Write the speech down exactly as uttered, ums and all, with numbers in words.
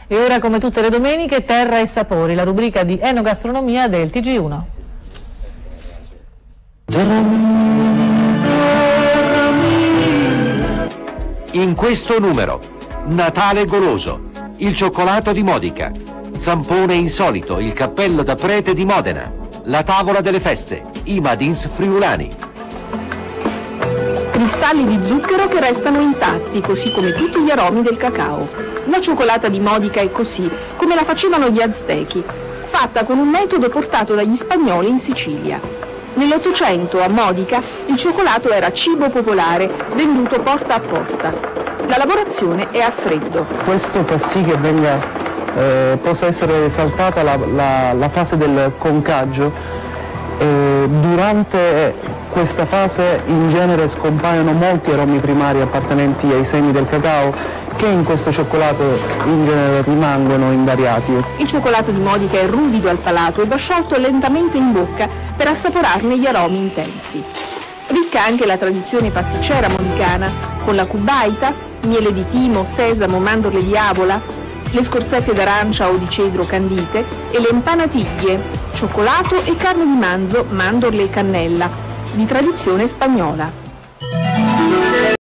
E ora, come tutte le domeniche, Terra e Sapori, la rubrica di enogastronomia del T G uno. In questo numero, Natale goloso, il cioccolato di Modica, Zampone insolito, il cappello da prete di Modena, la tavola delle feste, i Madins friulani. Cristalli di zucchero che restano intatti, così come tutti gli aromi del cacao. La cioccolata di Modica è così, come la facevano gli aztechi, fatta con un metodo portato dagli spagnoli in Sicilia. Nell'Ottocento a Modica il cioccolato era cibo popolare, venduto porta a porta. La lavorazione è a freddo. Questo fa sì che venga, eh, possa essere saltata la, la, la fase del concaggio. Eh, durante questa fase in genere scompaiono molti aromi primari appartenenti ai semi del cacao che in questo cioccolato in genere rimangono invariati. Il cioccolato di Modica è ruvido al palato e va sciolto lentamente in bocca per assaporarne gli aromi intensi. Ricca anche la tradizione pasticcera modicana, con la cubaita, miele di timo, sesamo, mandorle di avola, le scorzette d'arancia o di cedro candite e le empanatiglie, cioccolato e carne di manzo, mandorle e cannella, di tradizione spagnola.